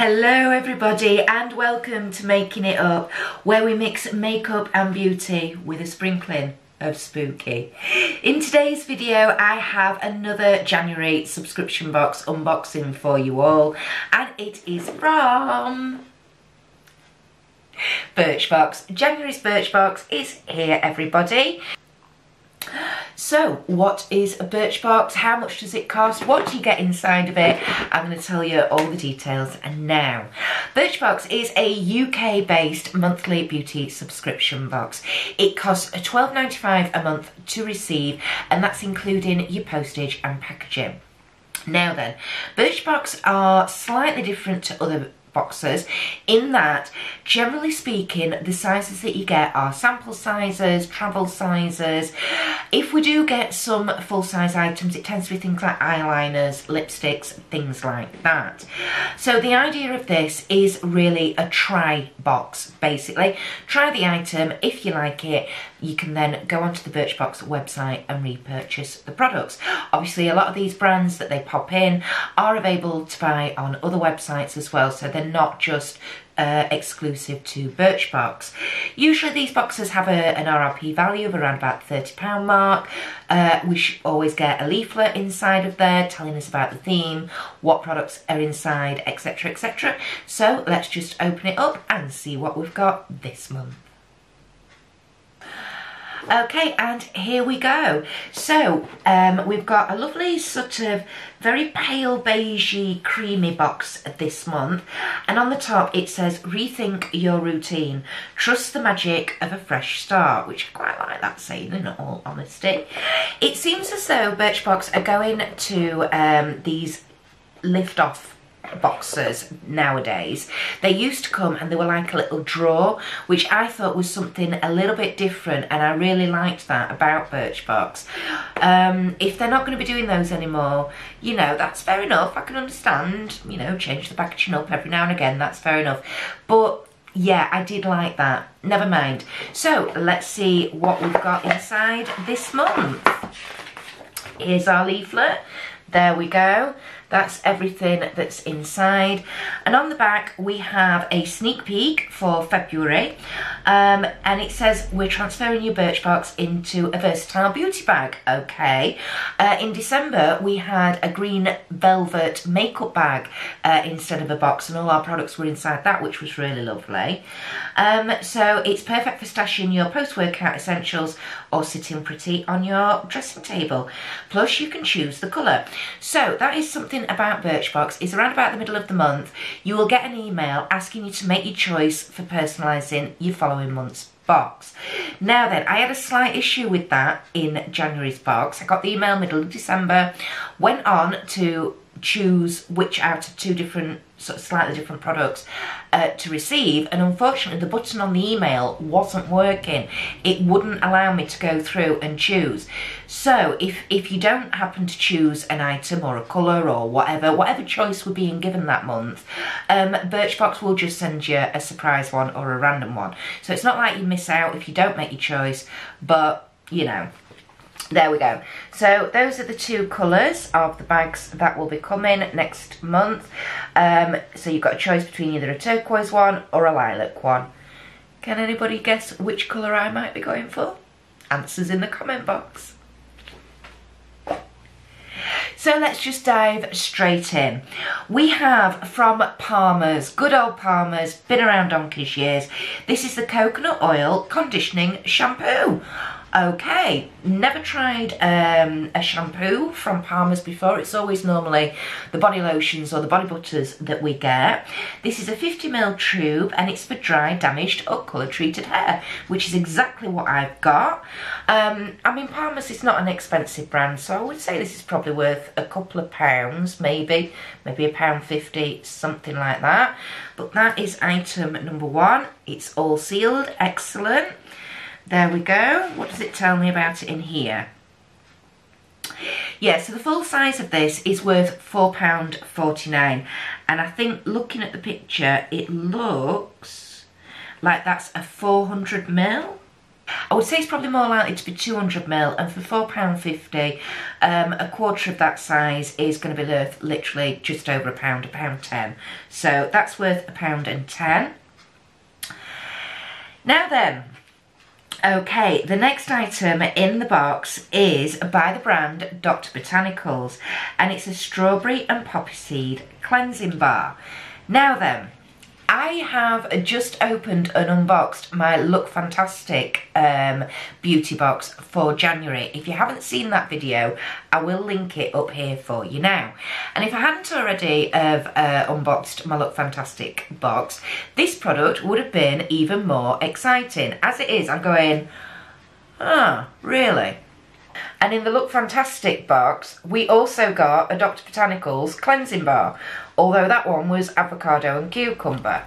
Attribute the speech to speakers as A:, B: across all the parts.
A: Hello everybody and welcome to Making It Up, where we mix makeup and beauty with a sprinkling of spooky. In today's video I have another January subscription box unboxing for you all, and it is from Birchbox. January's Birchbox is here, everybody. So, what is a Birchbox? How much does it cost? What do you get inside of it? I'm going to tell you all the details now. Birchbox is a UK-based monthly beauty subscription box. It costs £12.95 a month to receive, and that's including your postage and packaging. Now then, Birchbox are slightly different to other boxes in that, generally speaking, the sizes that you get are sample sizes, travel sizes. If we do get some full-size items, it tends to be things like eyeliners, lipsticks, things like that. So the idea of this is really a try box, basically. Try the item. If you like it, you can then go onto the Birchbox website and repurchase the products. Obviously, a lot of these brands that they pop in are available to buy on other websites as well, so they're not just exclusive to Birchbox. Usually these boxes have an RRP value of around about the £30 mark. We should always get a leaflet inside of there telling us about the theme, what products are inside, etc, etc. So let's just open it up and see what we've got this month. Okay, and here we go. So we've got a lovely sort of very pale beigey creamy box this month, and on the top it says rethink your routine, trust the magic of a fresh start, which I quite like that saying, in all honesty. It seems as though Birchbox are going to these lift off boxes nowadays. They used to come and they were like a little drawer, which I thought was something a little bit different, and I really liked that about Birchbox. If they're not going to be doing those anymore, you know, that's fair enough. I can understand, you know, change the packaging up every now and again, that's fair enough. But yeah, I did like that. Never mind. So let's see what we've got inside this month. Here's our leaflet. There we go. That's everything that's inside. And on the back we have a sneak peek for February. And it says, we're transferring your Birchbox into a versatile beauty bag. Okay. In December we had a green velvet makeup bag instead of a box, and all our products were inside that, which was really lovely. So it's perfect for stashing your post-workout essentials or sitting pretty on your dressing table. Plus you can choose the colour. So that is something about Birchbox. Is around about the middle of the month you will get an email asking you to make your choice for personalising your following month's box. Now then, I had a slight issue with that in January's box. I got the email middle of December, went on to choose which out of two different, sort of slightly different products to receive, and unfortunately the button on the email wasn't working. It wouldn't allow me to go through and choose. So if you don't happen to choose an item or a colour or whatever choice we're being given that month, Birchbox will just send you a surprise one or a random one. So it's not like you miss out if you don't make your choice, but you know. There we go. So those are the two colours of the bags that will be coming next month. So you've got a choice between either a turquoise one or a lilac one. Can anybody guess which colour I might be going for? Answers in the comment box. So let's just dive straight in. We have from Palmer's, good old Palmer's, been around donkey's years. This is the coconut oil conditioning shampoo. Okay, never tried a shampoo from Palmer's before. It's always normally the body lotions or the body butters that we get. This is a 50ml tube and it's for dry, damaged or colour treated hair, which is exactly what I've got. I mean, Palmer's is not an expensive brand, so I would say this is probably worth a couple of pounds, maybe £1.50, something like that. But that is item number one. It's all sealed, excellent. There we go. What does it tell me about it in here? Yeah, so the full size of this is worth £4.49, and I think looking at the picture it looks like that's a 400ml. I would say it's probably more likely to be 200ml, and for £4.50, a quarter of that size is going to be worth literally just over £1.10. So that's worth £1.10. Now then, okay, the next item in the box is by the brand Dr. Botanicals, and it's a strawberry and poppy seed cleansing bar. Now then, I have just opened and unboxed my Look Fantastic beauty box for January. If you haven't seen that video, I will link it up here for you now. And if I hadn't already unboxed my Look Fantastic box, this product would have been even more exciting. As it is, I'm going, ah, really? And in the Look Fantastic box, we also got a Dr. Botanicals cleansing bar, although that one was avocado and cucumber.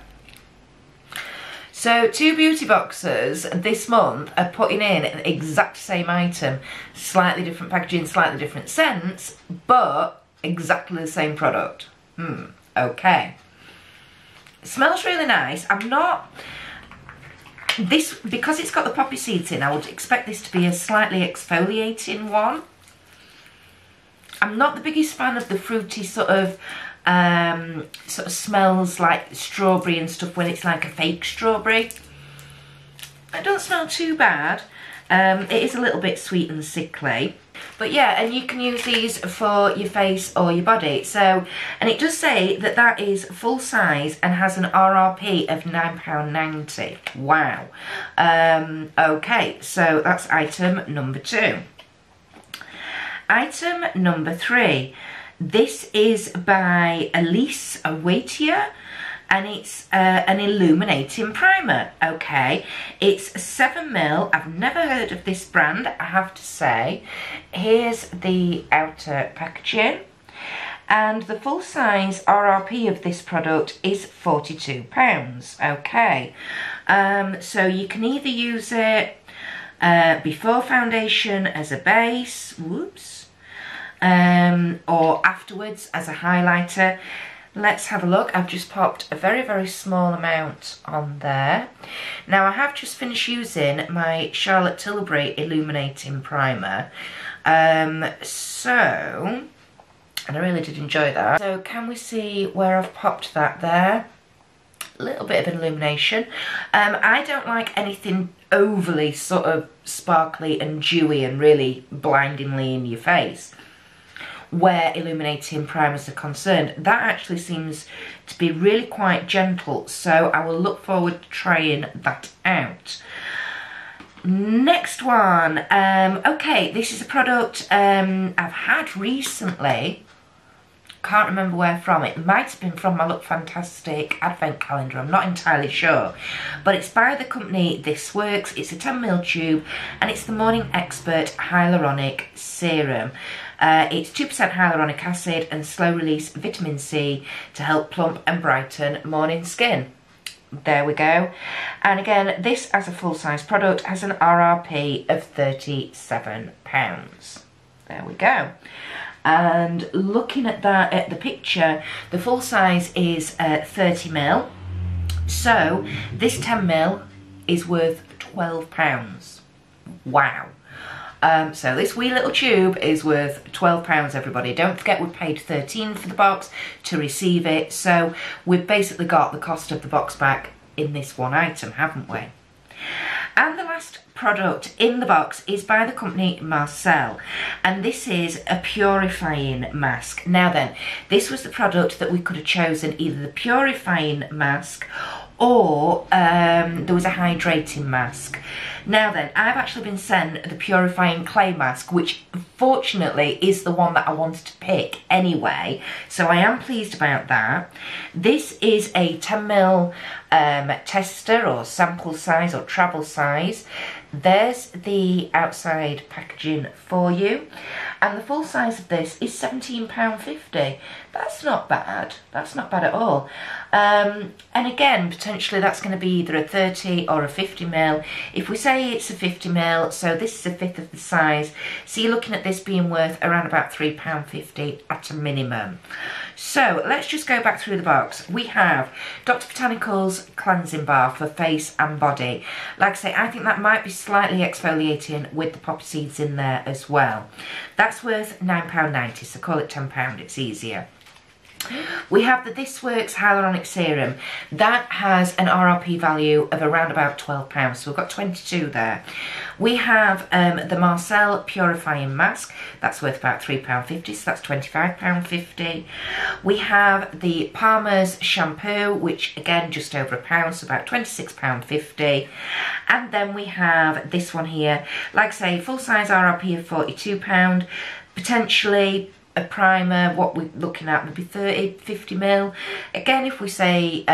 A: So 2 beauty boxes this month are putting in the exact same item, slightly different packaging, slightly different scents, but exactly the same product. Okay. It smells really nice. Because it's got the poppy seeds in, I would expect this to be a slightly exfoliating one. I'm not the biggest fan of the fruity sort of smells like strawberry and stuff when it's like a fake strawberry. It doesn't smell too bad. It is a little bit sweet and sickly. But yeah, and you can use these for your face or your body. So, and it does say that that is full size and has an RRP of £9.90. Wow. Okay, so that's item number 2. Item number 3. This is by Elise Waitier, and it's an illuminating primer. Okay, it's 7ml. I've never heard of this brand, I have to say. Here's the outer packaging, and the full size RRP of this product is £42. Okay, so you can either use it before foundation as a base, or afterwards as a highlighter. Let's have a look. I've just popped a very, very small amount on there. Now I have just finished using my Charlotte Tilbury illuminating primer. And I really did enjoy that. So can we see where I've popped that there? A little bit of an illumination. I don't like anything overly sort of sparkly and dewy and really blindingly in your face where illuminating primers are concerned. That actually seems to be really quite gentle, so I will look forward to trying that out. Next one, okay, this is a product I've had recently. Can't remember where from. It might have been from my Look Fantastic advent calendar, I'm not entirely sure, but it's by the company This Works. It's a 10ml tube, and it's the Morning Expert Hyaluronic Serum. It's 2% hyaluronic acid and slow release vitamin C to help plump and brighten morning skin. There we go. And again, this as a full-size product has an RRP of £37. There we go. And looking at that, at the picture, the full size is 30ml. So this 10ml is worth £12. Wow. So this wee little tube is worth £12, everybody. Don't forget we paid £13 for the box to receive it. So we've basically got the cost of the box back in this one item, haven't we? And the last product in the box is by the company Marcel, and this is a purifying mask. Now then, this was the product that we could have chosen, either the purifying mask or there was a hydrating mask. Now then, I've actually been sent the purifying clay mask, which fortunately is the one that I wanted to pick anyway, so I am pleased about that. This is a 10ml tester or sample size or travel size. There's the outside packaging for you. and the full size of this is £17.50. That's not bad. That's not bad at all. And again, potentially that's going to be either a 30 or a 50ml. If we say it's a 50ml, so this is a fifth of the size, so you're looking at this being worth around about £3.50 at a minimum. So let's just go back through the box. We have Dr. Botanicals cleansing bar for face and body. Like I say, I think that might be slightly exfoliating with the poppy seeds in there as well. That's worth £9.90, so call it £10, it's easier. We have the This Works Hyaluronic Serum. That has an RRP value of around about £12, so we've got 22 there. We have the Marcel Purifying Mask. That's worth about £3.50, so that's £25.50. We have the Palmer's Shampoo, which again, just over £1, so about £26.50. And then we have this one here. Like I say, full size RRP of £42, potentially a primer, what we're looking at would be 50ml. Again, if we say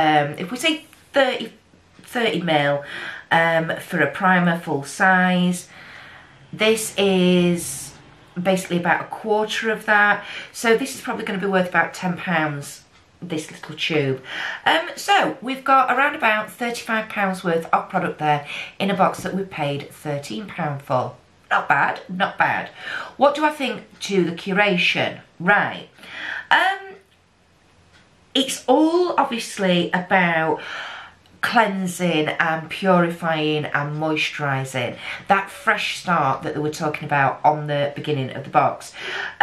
A: 30ml for a primer full size, this is basically about a quarter of that. So this is probably going to be worth about £10, this little tube. So we've got around about £35 worth of product there in a box that we paid £13 for. Not bad, not bad. What do I think to the curation? Right. It's all obviously about cleansing and purifying and moisturising. That fresh start that they were talking about on the beginning of the box.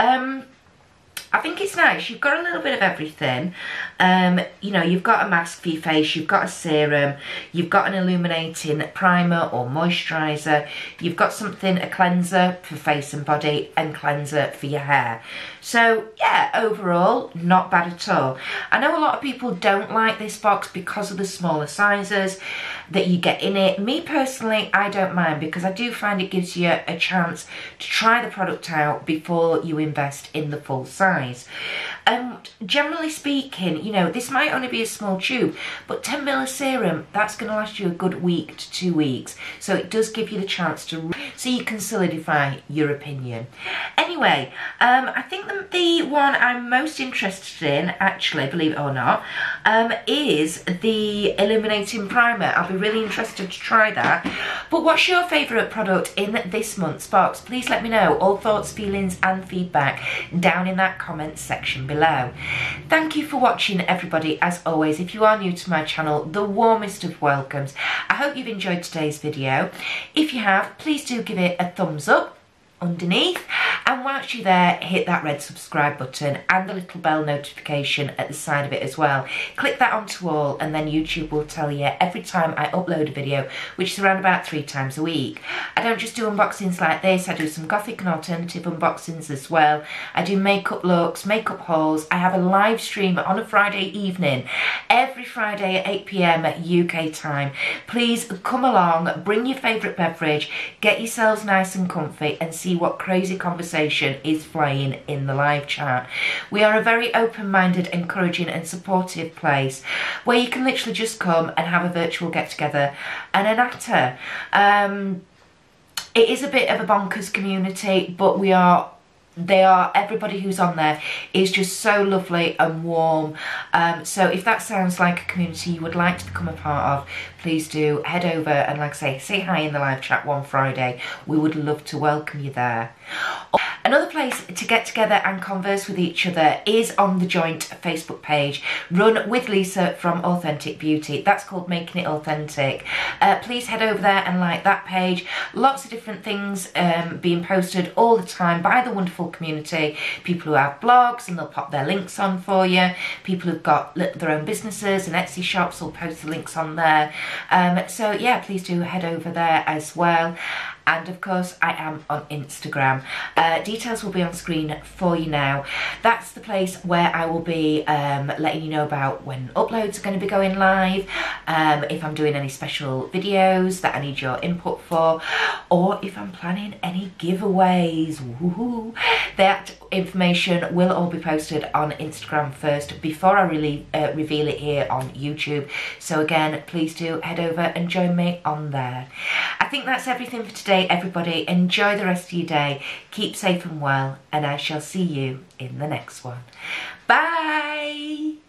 A: I think it's nice. You've got a little bit of everything. You know, you've got a mask for your face, you've got a serum, you've got an illuminating primer or moisturiser, you've got something, a cleanser for face and body, and cleanser for your hair. So yeah, overall, not bad at all. I know a lot of people don't like this box because of the smaller sizes that you get in it. Me personally, I don't mind, because I do find it gives you a chance to try the product out before you invest in the full size. Generally speaking, you know, this might only be a small tube, but 10ml of serum, that's going to last you a good week to 2 weeks. So it does give you the chance to, so you can solidify your opinion. Anyway, I think the one I'm most interested in, actually, believe it or not, is the illuminating primer. I'll be really interested to try that. But what's your favourite product in this month's box? Please let me know. All thoughts, feelings and feedback down in that comments section below. Thank you for watching, everybody. As always, if you are new to my channel, the warmest of welcomes. I hope you've enjoyed today's video. If you have, please do give it a thumbs up underneath, and whilst you're there, hit that red subscribe button and the little bell notification at the side of it as well. Click that onto all, and then YouTube will tell you every time I upload a video, which is around about 3 times a week. I don't just do unboxings like this, I do some gothic and alternative unboxings as well. I do makeup looks, makeup hauls. I have a live stream on a Friday evening, every Friday at 8 PM UK time. Please come along, bring your favourite beverage, get yourselves nice and comfy, and see what crazy conversation is flying in the live chat. We are a very open-minded, encouraging and supportive place where you can literally just come and have a virtual get-together and a natter. It is a bit of a bonkers community, but everybody who's on there is just so lovely and warm. So if that sounds like a community you would like to become a part of, please do head over and, like I say hi in the live chat one Friday. We would love to welcome you there. Another place to get together and converse with each other is on the joint Facebook page run with Lisa from Authentic Beauty. That's called Making It Authentic. Please head over there and like that page. Lots of different things being posted all the time by the wonderful community. People who have blogs and they'll pop their links on for you. People who've got their own businesses and Etsy shops will post the links on there. So yeah, please do head over there as well. And of course, I am on Instagram. Details will be on screen for you now. That's the place where I will be letting you know about when uploads are going to be going live, if I'm doing any special videos that I need your input for, or if I'm planning any giveaways. Woohoo! That information will all be posted on Instagram first before I really reveal it here on YouTube. So again, please do head over and join me on there. I think that's everything for today. say, everybody, enjoy the rest of your day. Keep safe and well, and I shall see you in the next one. Bye.